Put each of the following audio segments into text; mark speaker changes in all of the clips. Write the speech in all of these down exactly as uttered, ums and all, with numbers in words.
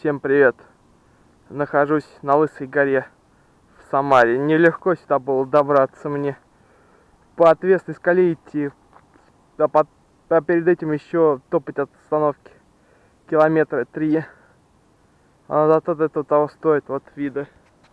Speaker 1: Всем привет! Нахожусь на Лысой горе в Самаре. Нелегко сюда было добраться мне. По отвесной скале идти, а, под, а перед этим еще топать от остановки километра три. А зато это того стоит, вот виды.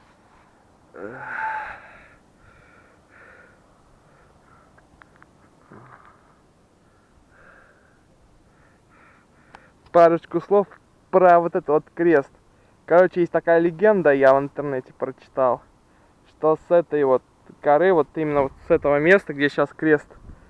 Speaker 1: Парочку слов про вот этот вот крест. Короче, есть такая легенда, я в интернете прочитал, что с этой вот горы, вот именно вот с этого места, где сейчас крест,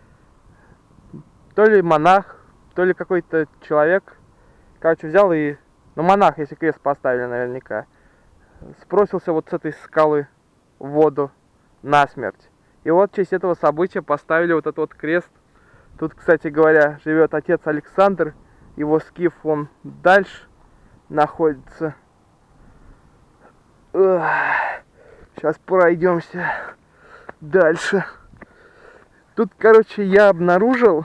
Speaker 1: то ли монах, то ли какой-то человек, короче, взял и, ну, монах, если крест поставили наверняка, сбросился вот с этой скалы в воду насмерть. И вот в честь этого события поставили вот этот вот крест. Тут, кстати говоря, живет отец Александр, его скиф, он дальше находится. Сейчас пройдемся дальше. Тут, короче, я обнаружил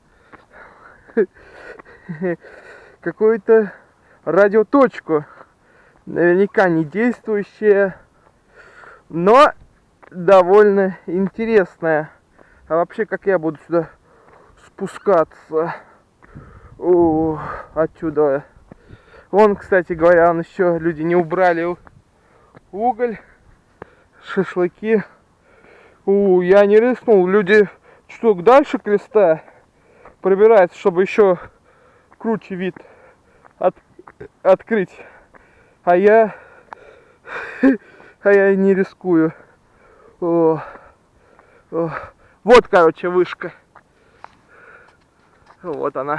Speaker 1: какую-то радиоточку, наверняка не действующая, но довольно интересная. А вообще, как я буду сюда спускаться? О, отсюда. Вон, кстати говоря, он еще, люди не убрали уголь, шашлыки. У, я не рискнул. Люди чуток дальше креста пробираются, чтобы еще круче вид от, открыть. А я, а я не рискую. О, о. Вот, короче, вышка. Вот она.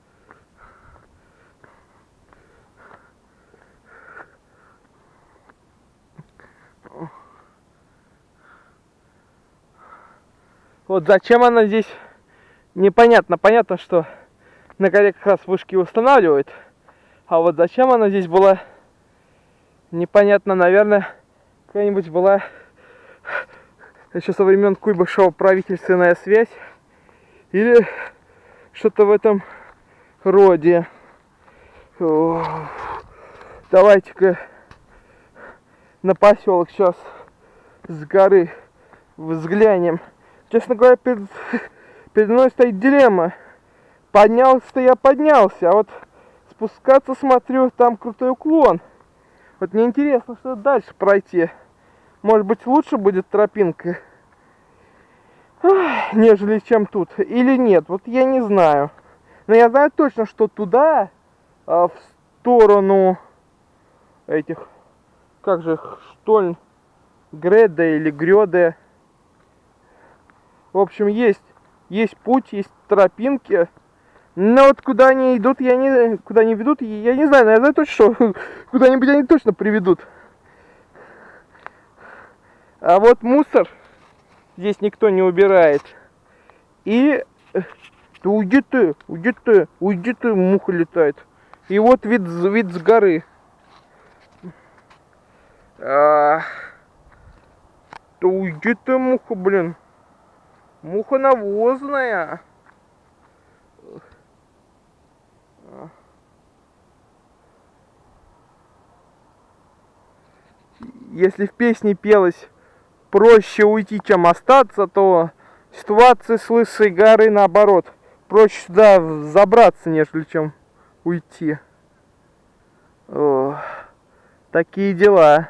Speaker 1: Вот зачем она здесь, непонятно. Понятно, что на горе как раз вышки устанавливают. А вот зачем она здесь была, непонятно. Наверное, какая-нибудь была еще со времен Куйбышева правительственная связь. Или что-то в этом роде. Давайте-ка на поселок сейчас с горы взглянем. Честно говоря, перед, перед мной стоит дилемма. Поднялся-то я поднялся, а вот спускаться, смотрю, там крутой уклон. Вот мне интересно, что дальше пройти. Может быть, лучше будет тропинка, нежели чем тут. Или нет, вот я не знаю. Но я знаю точно, что туда, в сторону этих, как же, Штольн, Греда или Грёде. В общем, есть, есть путь, есть тропинки. Но вот куда они идут, я не, куда они ведут, я не знаю. Но я знаю точно, что куда-нибудь они точно приведут. А вот мусор здесь никто не убирает. И да уйди ты, уйди ты, уйди ты, муха летает. И вот вид, вид с горы. А, да уйди ты, муха, блин. Муха навозная. Если в песне пелось проще уйти, чем остаться, то ситуация с Лысой горы наоборот. Проще сюда забраться, нежели чем уйти. О, такие дела.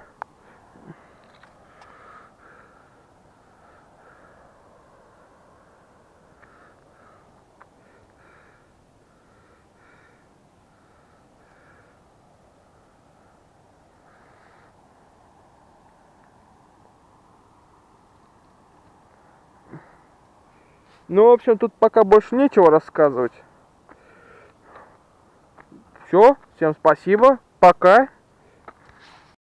Speaker 1: Ну, в общем, тут пока больше нечего рассказывать. Все, всем спасибо, пока.